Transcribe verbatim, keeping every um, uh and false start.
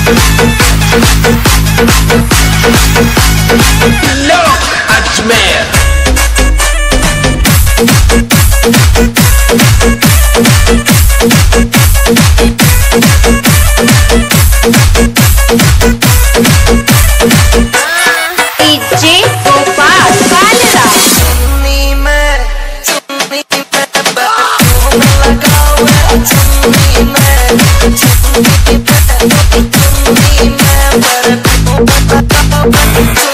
Look at me. DJ Gopal Kalra चुन्नी में चुन्नी में परफ्यूम लगावे चुन्नी में चुन्नी में चुन्नी में परफ्यूम लगावे